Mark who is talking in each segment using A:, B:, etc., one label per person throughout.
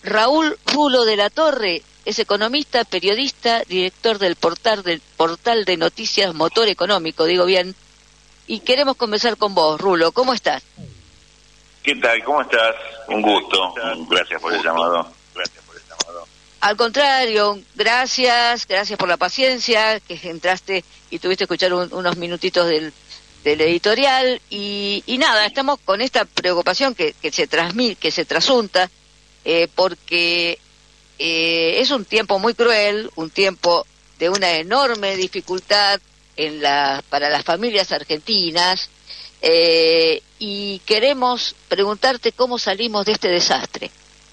A: Raúl Rulo de la Torre es economista, periodista, director del portal de noticias Motor Económico, digo bien, y queremos conversar con vos, Rulo. ¿Cómo estás?
B: ¿Qué tal? ¿Cómo estás? Un gusto. Gracias por el llamado.
A: Al contrario, gracias por la paciencia, que entraste y tuviste que escuchar unos minutitos del editorial, y nada, estamos con esta preocupación que se trasunta, porque es un tiempo muy cruel, un tiempo de una enorme dificultad para las familias argentinas, y queremos preguntarte cómo salimos de este desastre.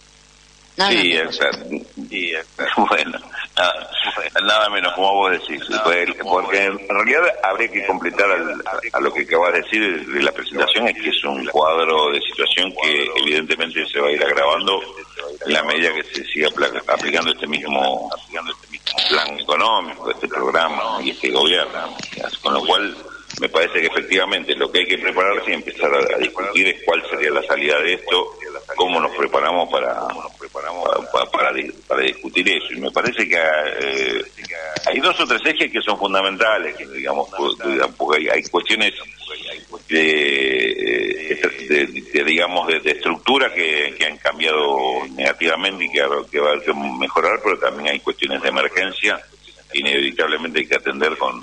B: Bueno, nada menos como vos decís, porque en realidad habría que completar a lo que acabas de decir de la presentación, es que es un cuadro de situación que evidentemente se va a ir agravando en la medida que se siga aplicando este mismo plan económico, este programa y este gobierno, con lo cual me parece que efectivamente lo que hay que prepararse y empezar a discutir es cuál sería la salida de esto, cómo nos preparamos para discutir eso. Y me parece que hay dos o tres ejes que son fundamentales, que digamos, porque hay cuestiones de estructura que han cambiado negativamente y que va a haber que mejorar, pero también hay cuestiones de emergencia que inevitablemente hay que atender con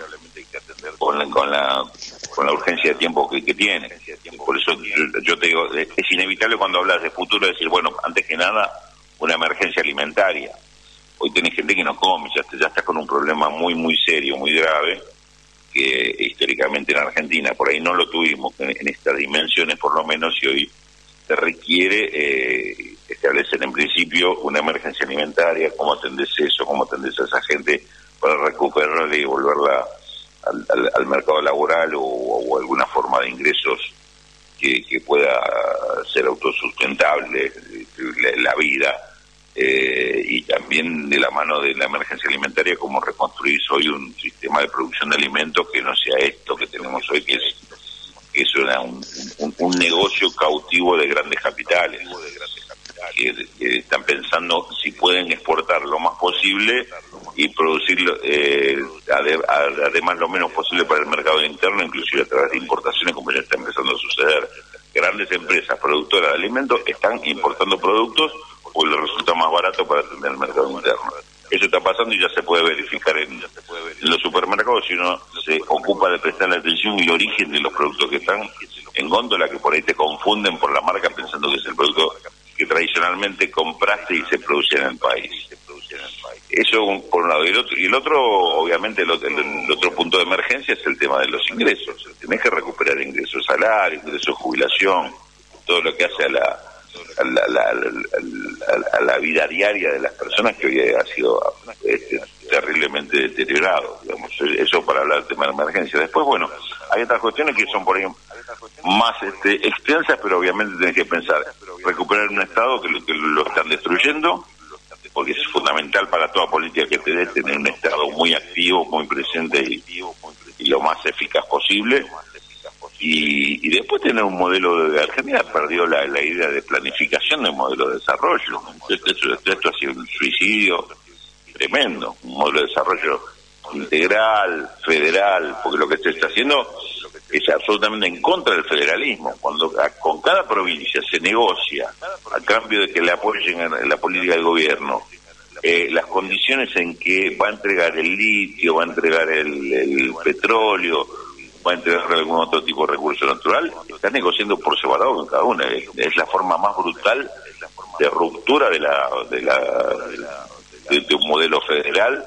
B: la urgencia de tiempo que tiene. Por eso yo te digo, es inevitable cuando hablas de futuro decir, bueno, antes que nada, una emergencia alimentaria. Hoy tenés gente que no come, ya está con un problema muy, muy serio, muy grave, que históricamente en Argentina por ahí no lo tuvimos en estas dimensiones por lo menos, y hoy se requiere establecer en principio una emergencia alimentaria. ¿Cómo atendés eso? ¿Cómo atendés a esa gente para recuperarla y volverla al mercado laboral o alguna forma de ingresos que pueda ser autosustentable la vida, y también de la mano de la emergencia alimentaria, cómo reconstruir hoy un sistema de producción de alimentos que no sea esto que tenemos hoy, que es un negocio cautivo de grandes capitales que están pensando si pueden exportar lo más posible y producirlo además lo menos posible para el mercado interno, inclusive a través de importaciones, como ya está empezando a suceder. Grandes empresas productoras de alimentos están importando productos porque les resulta más barato para atender el mercado interno. Eso está pasando y ya se puede verificar en los supermercados si uno se ocupa de prestarle atención y el origen de los productos que están en góndola, que por ahí te confunden por la marca pensando que es el producto que tradicionalmente compraste y se produce en el país. Eso por un lado. Y el otro, obviamente, el otro punto de emergencia es el tema de los ingresos. Tenés que recuperar ingresos, salarios, ingresos, jubilación, todo lo que hace a la vida diaria de las personas, que hoy ha sido terriblemente deteriorado, digamos. Eso para hablar del tema de emergencia. Después, bueno, hay otras cuestiones que son por ahí más extensas, pero obviamente tenés que pensar recuperar un Estado que lo están destruyendo, porque es fundamental para toda política que te dé tener un Estado muy activo, muy presente y lo más eficaz posible. Y después tener un modelo de Argentina perdió la idea de planificación del modelo de desarrollo. Esto ha sido un suicidio tremendo, un modelo de desarrollo integral, federal, porque lo que se está haciendo es absolutamente en contra del federalismo. Cuando con cada provincia se negocia a cambio de que le apoyen en la política del gobierno las condiciones en que va a entregar el litio, va a entregar el petróleo, va a entregar algún otro tipo de recurso natural, está negociando por separado con cada una. Es la forma más brutal de ruptura de un modelo federal,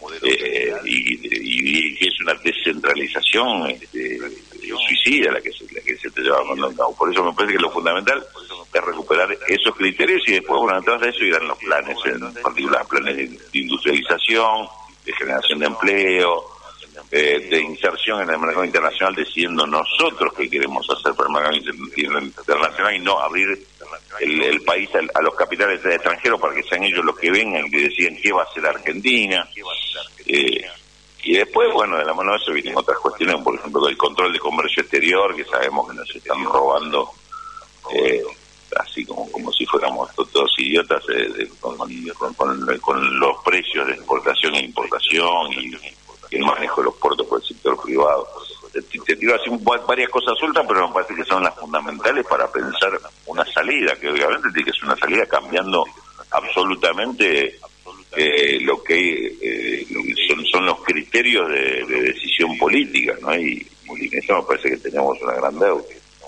B: y es una descentralización suicida la que se está llevando a cabo. Por eso me parece que lo fundamental es recuperar esos criterios, y después, bueno, atrás de eso irán los planes, en particular planes de industrialización, de generación de empleo, de inserción en el mercado internacional, decidiendo nosotros qué queremos hacer para el mercado internacional y no abrir el país a los capitales extranjeros para que sean ellos los que vengan y que deciden qué va a hacer Argentina. Y después, bueno, de la mano de eso vienen otras cuestiones, por ejemplo, el control de comercio exterior, que sabemos que nos están robando así como si fuéramos todos idiotas, con los precios de exportación e importación y el manejo de los puertos por el sector privado. Te tiro así varias cosas sueltas, pero me parece que son las fundamentales para pensar una salida, que obviamente tiene que ser una salida cambiando absolutamente lo que son los criterios de decisión política, ¿no? Y en eso me parece que tenemos una gran deuda.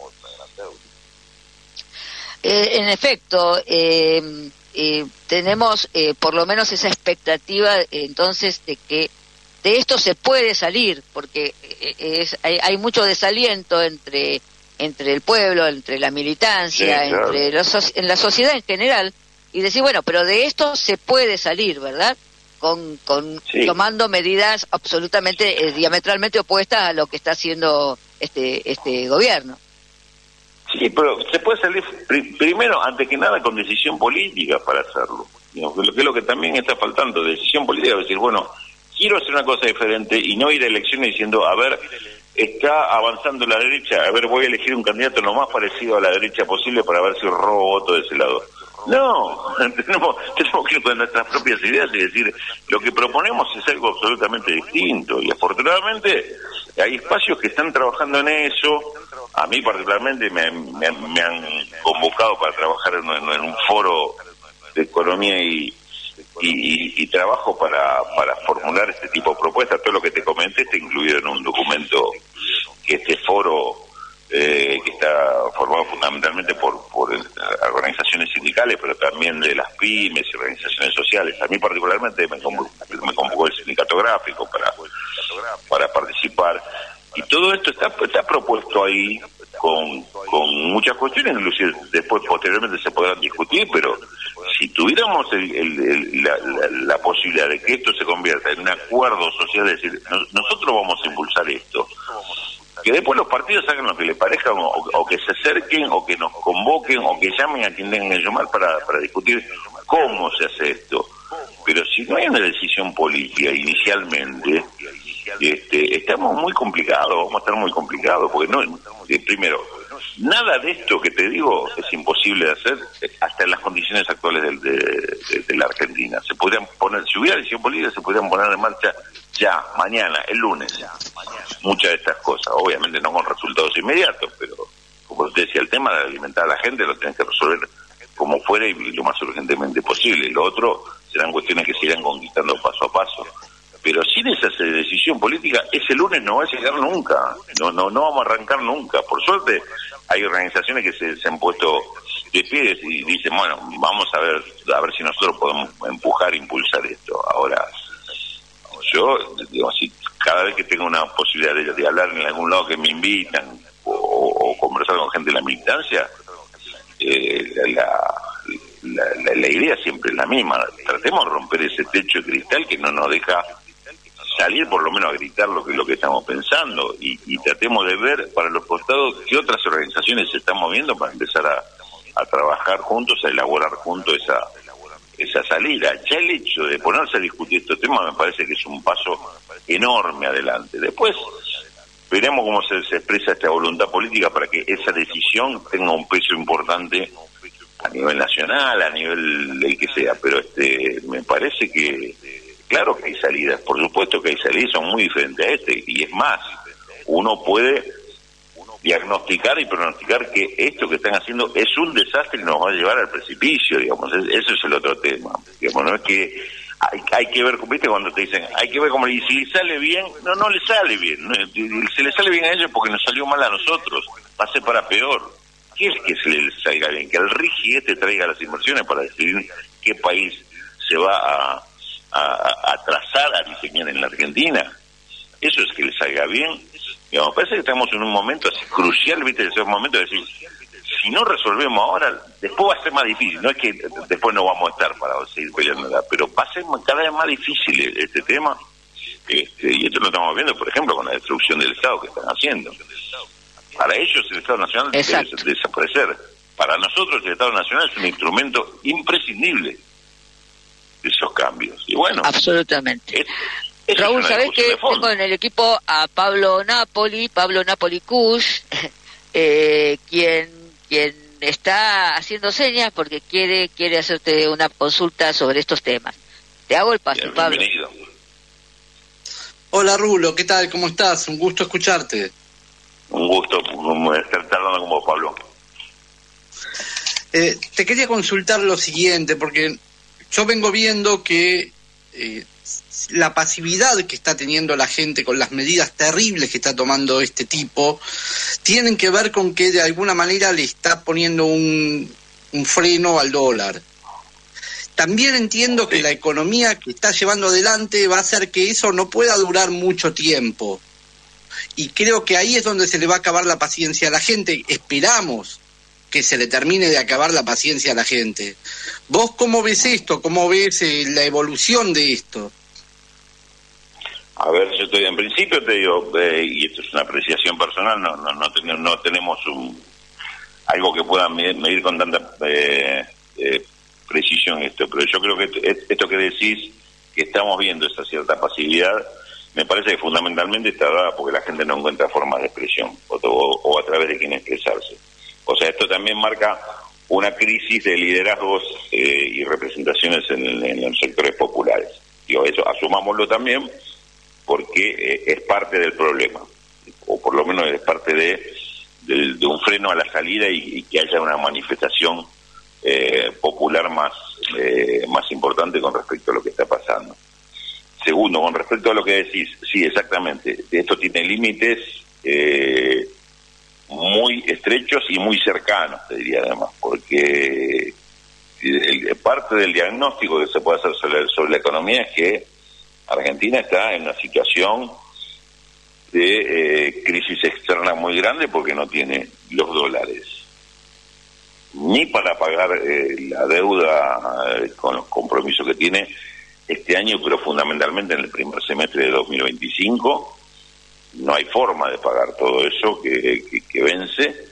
A: En efecto, tenemos por lo menos esa expectativa entonces de que de esto se puede salir, porque hay mucho desaliento entre el pueblo, entre la militancia, sí, claro, en la sociedad en general, y decir, bueno, pero de esto se puede salir, ¿verdad? Sí, tomando medidas absolutamente diametralmente opuestas a lo que está haciendo este gobierno.
B: Sí, pero se puede salir primero, antes que nada, con decisión política para hacerlo. Que es lo que también está faltando, decisión política, decir, bueno, quiero hacer una cosa diferente y no ir a elecciones diciendo, a ver, está avanzando la derecha, a ver, voy a elegir un candidato lo más parecido a la derecha posible para ver si robo voto de ese lado. No, tenemos que ir con nuestras propias ideas y decir, lo que proponemos es algo absolutamente distinto, y afortunadamente hay espacios que están trabajando en eso. A mí particularmente me han convocado para trabajar en un foro de economía y trabajo para formular este tipo de propuestas. Todo lo que te comenté está incluido en un documento que este foro, que está formado fundamentalmente por organizaciones sindicales, pero también de las pymes y organizaciones sociales. A mí particularmente me convocó el sindicato gráfico para participar. Y todo esto está propuesto ahí con muchas cuestiones, inclusive después posteriormente se podrán discutir, pero si tuviéramos la posibilidad de que esto se convierta en un acuerdo social, es decir, nosotros vamos a impulsar esto, que después los partidos hagan lo que les parezca, o que se acerquen, o que nos convoquen, o que llamen a quien tengan que llamar para discutir cómo se hace esto. Pero si no hay una decisión política inicialmente, estamos muy complicados, vamos a estar muy complicados, porque primero, nada de esto que te digo es imposible de hacer hasta en las condiciones actuales de la Argentina. Se podrían poner, si hubiera decisión política, se podrían poner en marcha ya, mañana, el lunes, muchas de estas cosas, obviamente no con resultados inmediatos, pero como usted decía, el tema de alimentar a la gente lo tenés que resolver como fuera y lo más urgentemente posible. Lo otro serán cuestiones que se irán conquistando paso a paso. Pero sin esa decisión política, ese lunes no va a llegar nunca, no vamos a arrancar nunca. Por suerte, hay organizaciones que se han puesto de pie y dicen, bueno, vamos a ver si nosotros podemos empujar, impulsar esto. Ahora, yo, digo, si cada vez que tengo una posibilidad de hablar en algún lado que me invitan o conversar con gente de la militancia, la idea siempre es la misma. Tratemos de romper ese techo de cristal que no nos deja salir, por lo menos a gritar lo que estamos pensando, y tratemos de ver para los costados qué otras organizaciones se están moviendo para empezar a trabajar juntos, a elaborar juntos esa salida. Ya el hecho de ponerse a discutir estos temas me parece que es un paso enorme adelante. Después veremos cómo se expresa esta voluntad política para que esa decisión tenga un peso importante a nivel nacional, a nivel del que sea, pero me parece que claro que hay salidas, por supuesto que hay salidas, son muy diferentes a y es más, uno puede diagnosticar y pronosticar que esto que están haciendo es un desastre y nos va a llevar al precipicio, digamos, eso es el otro tema, digamos, no es que hay que ver, viste, cuando te dicen, hay que ver cómo, y si le sale bien, no le sale bien, se le sale bien a ellos porque nos salió mal a nosotros, va a ser para peor. ¿Qué es que se le salga bien? Que el RIGI traiga las inversiones para decidir qué país se va a trazar, a diseñar en la Argentina. Eso es que le salga bien. Digamos, parece que estamos en un momento así crucial, viste, ese momento de decir, si no resolvemos ahora, después va a ser más difícil. No es que después no vamos a estar para seguir peleando, pero va a ser cada vez más difícil este tema. Y esto lo estamos viendo, por ejemplo, con la destrucción del Estado que están haciendo. Para ellos el Estado Nacional debe desaparecer. Para nosotros el Estado Nacional es un instrumento imprescindible de esos cambios. Y bueno,
A: absolutamente. Raúl, ¿sabés que tengo en el equipo a Pablo Napoli Kusch, quien me está haciendo señas porque quiere hacerte una consulta sobre estos temas. Te hago el paso,
B: Bien,
A: Pablo.
B: bienvenido.
C: Hola Rulo, ¿qué tal? ¿Cómo estás? Un gusto escucharte.
B: Un gusto estar hablando con vos, Pablo.
C: Te quería consultar lo siguiente, porque yo vengo viendo que la pasividad que está teniendo la gente con las medidas terribles que está tomando este tipo, tienen que ver con que de alguna manera le está poniendo un freno al dólar. También entiendo que la economía que está llevando adelante va a hacer que eso no pueda durar mucho tiempo. Y creo que ahí es donde se le va a acabar la paciencia a la gente. Esperamos que se le termine de acabar la paciencia a la gente. ¿Vos cómo ves esto? ¿Cómo ves la evolución de esto?
B: A ver, en principio te digo, y esto es una apreciación personal, no tenemos algo que pueda medir con tanta precisión esto, pero yo creo que esto que decís, que estamos viendo esa cierta pasividad, me parece que fundamentalmente está dada porque la gente no encuentra formas de expresión o a través de quién expresarse. O sea, esto también marca una crisis de liderazgos y representaciones en los sectores populares. Digo, eso asumámoslo también porque es parte del problema, o por lo menos es parte de un freno a la salida y que haya una manifestación popular más importante con respecto a lo que está pasando. Segundo, con respecto a lo que decís, sí, exactamente, esto tiene límites muy estrechos y muy cercanos, te diría además, porque parte del diagnóstico que se puede hacer sobre la economía es que Argentina está en una situación de crisis externa muy grande porque no tiene los dólares ni para pagar la deuda con los compromisos que tiene este año, pero fundamentalmente en el primer semestre de 2025 no hay forma de pagar todo eso que vence,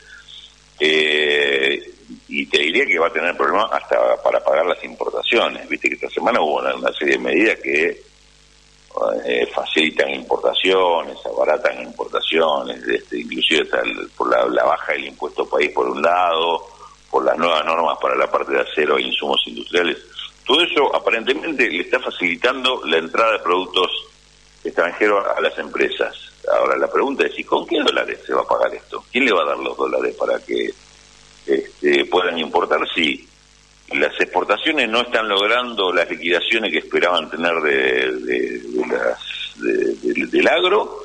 B: y te diría que va a tener problemas hasta para pagar las importaciones. Viste que esta semana hubo una serie de medidas que facilitan importaciones, abaratan importaciones, inclusive hasta por la baja del impuesto país por un lado, por las nuevas normas para la parte de acero e insumos industriales. Todo eso aparentemente le está facilitando la entrada de productos extranjeros a las empresas. Ahora la pregunta es, ¿y con qué dólares se va a pagar esto? ¿Quién le va a dar los dólares para que puedan importar? Si las exportaciones no están logrando las liquidaciones que esperaban tener del agro,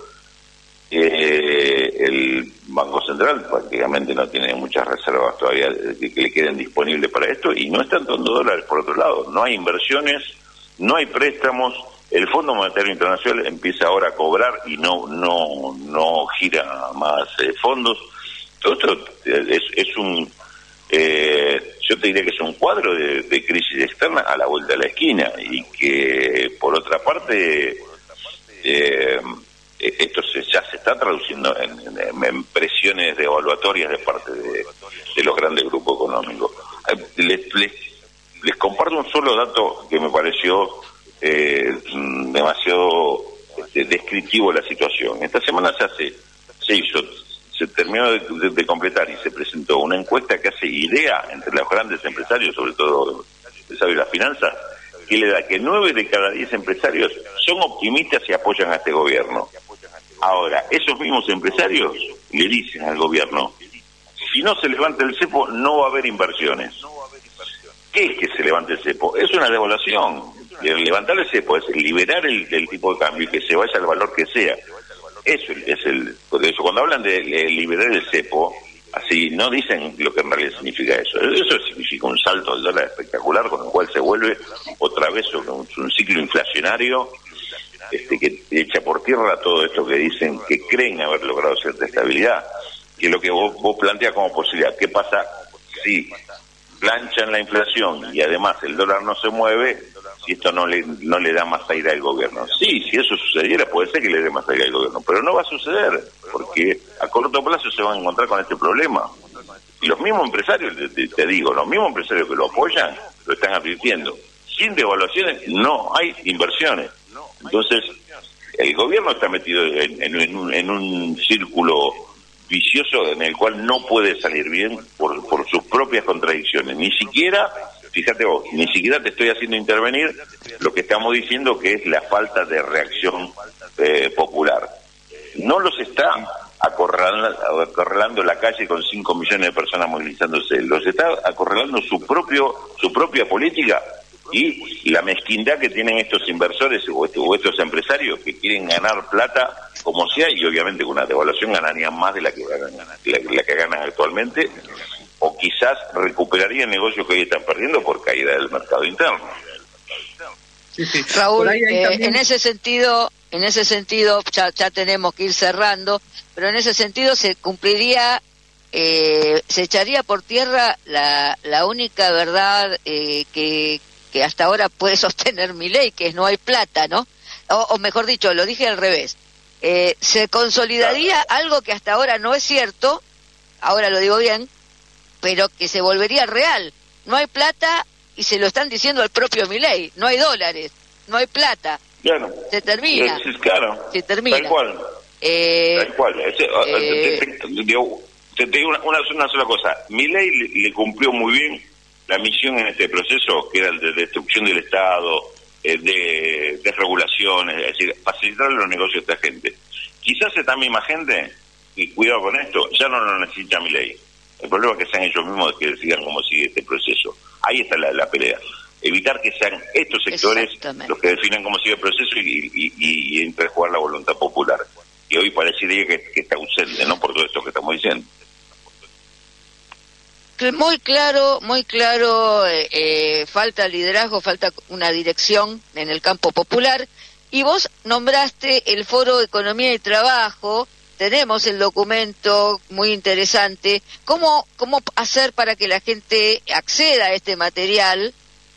B: el Banco Central prácticamente no tiene muchas reservas todavía que le queden disponibles para esto, y no están dando dólares por otro lado. No hay inversiones, no hay préstamos. El Fondo Monetario Internacional empieza ahora a cobrar y no gira más fondos. Todo esto es un yo te diría que es un cuadro de crisis externa a la vuelta de la esquina, y que por otra parte esto ya se está traduciendo en presiones devaluatorias de parte de los grandes grupos económicos. Les comparto un solo dato que me pareció demasiado descriptivo de la situación. Esta semana se terminó de completar y se presentó una encuesta que hace IDEA entre los grandes empresarios, sobre todo empresarios de las finanzas, que le da que 9 de cada 10 empresarios son optimistas y apoyan a este gobierno. Ahora, esos mismos empresarios le dicen al gobierno, si no se levanta el cepo no va a haber inversiones. ¿Qué es que se levante el cepo? Es una devaluación. Levantar el cepo es liberar el tipo de cambio y que se vaya al valor que sea. Eso es por eso cuando hablan de liberar el cepo, así no dicen lo que en realidad significa eso. Eso significa un salto al dólar espectacular, con el cual se vuelve otra vez un ciclo inflacionario que echa por tierra todo esto que dicen que creen haber logrado cierta estabilidad, que es lo que vos planteas como posibilidad. ¿Qué pasa si planchan la inflación y además el dólar no se mueve? Si esto no le da más aire al gobierno. Sí, si eso sucediera puede ser que le dé más aire al gobierno, pero no va a suceder, porque a corto plazo se van a encontrar con este problema. Y los mismos empresarios, te digo, los mismos empresarios que lo apoyan, lo están advirtiendo. Sin devaluaciones no hay inversiones. Entonces, el gobierno está metido en un círculo vicioso en el cual no puede salir bien por sus propias contradicciones. Ni siquiera, fíjate vos, ni siquiera te estoy haciendo intervenir lo que estamos diciendo, que es la falta de reacción popular. No los está acorralando la calle con 5 millones de personas movilizándose, los está acorralando su propia política y la mezquindad que tienen estos inversores o estos empresarios que quieren ganar plata como sea, y obviamente con una devaluación ganarían más de la que ganan actualmente, o quizás recuperarían negocios que hoy están perdiendo por caída del mercado interno.
C: Sí.
A: Raúl, en ese sentido ya tenemos que ir cerrando, pero en ese sentido se cumpliría, se echaría por tierra la única verdad que hasta ahora puede sostener Milei, que es no hay plata, ¿no? O mejor dicho, lo dije al revés. Se consolidaría algo que hasta ahora no es cierto, ahora lo digo bien, pero que se volvería real. No hay plata, y se lo están diciendo al propio Milei, no hay dólares, no hay plata.
B: Claro.
A: Se termina.
B: Claro.
A: Se termina.
B: Tal cual. Tal cual. Te digo una sola cosa. Milei le cumplió muy bien la misión en este proceso, que era el de destrucción del Estado, de desregulaciones, es decir, facilitar los negocios de esta gente. Quizás esta misma gente, y cuidado con esto, ya no lo necesita Milei. El problema es que sean ellos mismos que decidan cómo sigue este proceso. Ahí está la pelea. Evitar que sean estos sectores los que definan cómo sigue el proceso y entrejugar la voluntad popular. Y hoy parecería que está ausente, ¿no? Por todo esto que estamos diciendo.
A: Muy claro, falta liderazgo, falta una dirección en el campo popular. Y vos nombraste el Foro de Economía y Trabajo. Tenemos el documento muy interesante. ¿Cómo hacer para que la gente acceda a este material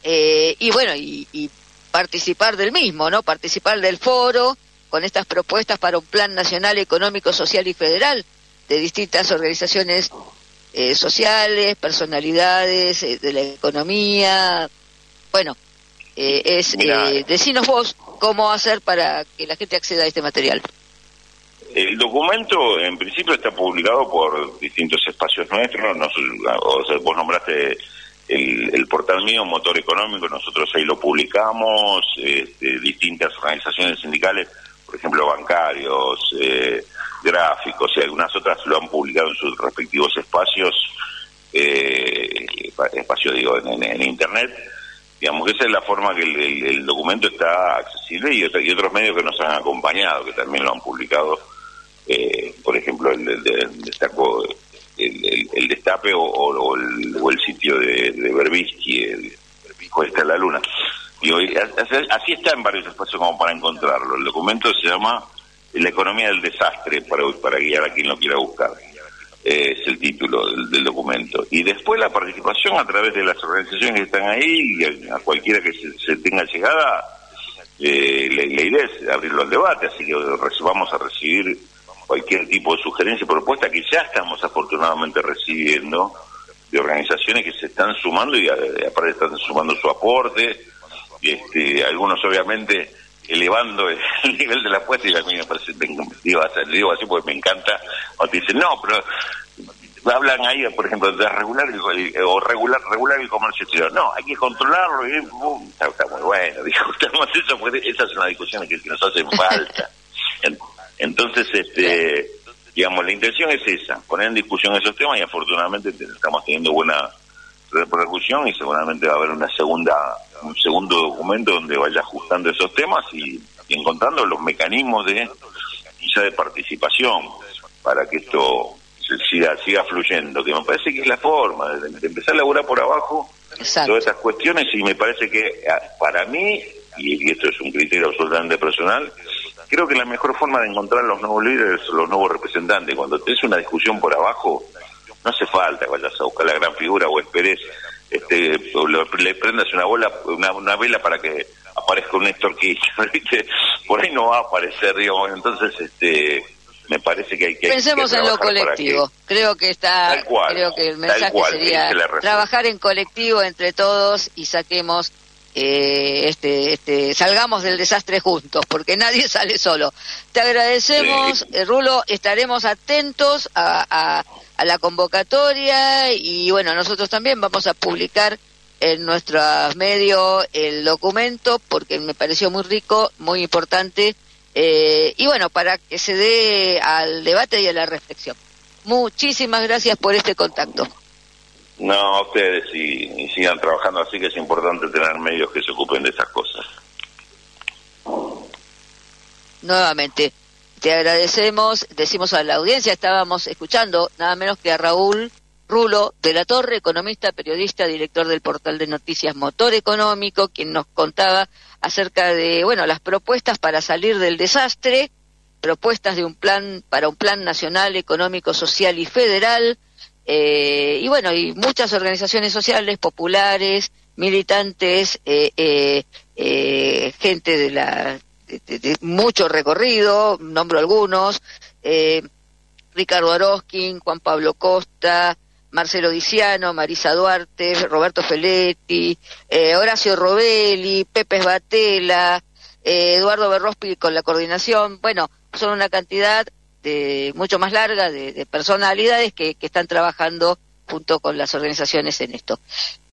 A: y participar del mismo, ¿no? Participar del foro con estas propuestas para un plan nacional económico, social y federal de distintas organizaciones sociales, personalidades de la economía. Bueno, decinos vos cómo hacer para que la gente acceda a este material.
B: El documento, en principio, está publicado por distintos espacios nuestros. Vos nombraste el portal mío, Motor Económico, nosotros ahí lo publicamos, distintas organizaciones sindicales, por ejemplo, bancarios, gráficos y algunas otras lo han publicado en sus respectivos espacios, en Internet. Digamos que esa es la forma que el documento está accesible, y otros medios que nos han acompañado, que también lo han publicado. Por ejemplo, el Destape o el sitio de Berbisky, el Está en la Luna. Y hoy, así está en varios espacios como para encontrarlo. El documento se llama La economía del desastre, para guiar a quien lo quiera buscar. Es el título del documento. Y después la participación a través de las organizaciones que están ahí, y a cualquiera que se tenga llegada, la idea es abrirlo al debate, así que vamos a recibir cualquier tipo de sugerencia y propuesta que ya estamos afortunadamente recibiendo de organizaciones que se están sumando y aparte están sumando su aporte, algunos obviamente elevando el nivel de la apuesta, y a mí me parece, digo así porque me encanta, o te dicen, no, pero hablan ahí, por ejemplo, de regular el comercio exterior. No, hay que controlarlo, y está muy bueno, discutamos eso, porque esas son las discusiones que nos hacen falta. Entonces, digamos, la intención es esa, poner en discusión esos temas, y afortunadamente estamos teniendo buena repercusión, y seguramente va a haber un segundo documento donde vaya ajustando esos temas y encontrando los mecanismos de participación para que esto siga fluyendo, que me parece que es la forma de empezar a laburar por abajo. Exacto. Todas estas cuestiones, y me parece que para mí, y esto es un criterio absolutamente personal, creo que la mejor forma de encontrar los nuevos líderes, los nuevos representantes, cuando tenés una discusión por abajo, no hace falta que vayas a buscar la gran figura o esperes, le prendas una vela para que aparezca un Néstor Kirchner, ¿viste? Por ahí no va a aparecer, digamos. Entonces, me parece que hay que
A: pensemos en lo colectivo. Creo que el mensaje sería trabajar en colectivo entre todos y saquemos salgamos del desastre juntos, porque nadie sale solo. Te agradecemos, Rulo, estaremos atentos a a la convocatoria y bueno, nosotros también vamos a publicar en nuestros medios el documento porque me pareció muy rico, muy importante y bueno, para que se dé al debate y a la reflexión. Muchísimas gracias por este contacto.
B: No, a ustedes y sigan trabajando así, que es importante tener medios que se ocupen de esas cosas.
A: Nuevamente, te agradecemos, decimos a la audiencia, estábamos escuchando nada menos que a Raúl Rulo de la Torre, economista, periodista, director del portal de noticias Motor Económico, quien nos contaba acerca de, bueno, las propuestas para salir del desastre, propuestas de un plan, para un plan nacional, económico, social y federal, y bueno, y muchas organizaciones sociales, populares, militantes, gente de mucho recorrido, nombro algunos, Ricardo Orozkin, Juan Pablo Costa, Marcelo Diciano, Marisa Duarte, Roberto Feletti, Horacio Robelli, Pepe Sbatella, Eduardo Berrospi con la coordinación. Bueno, son una cantidad mucho más larga de personalidades que están trabajando junto con las organizaciones en esto.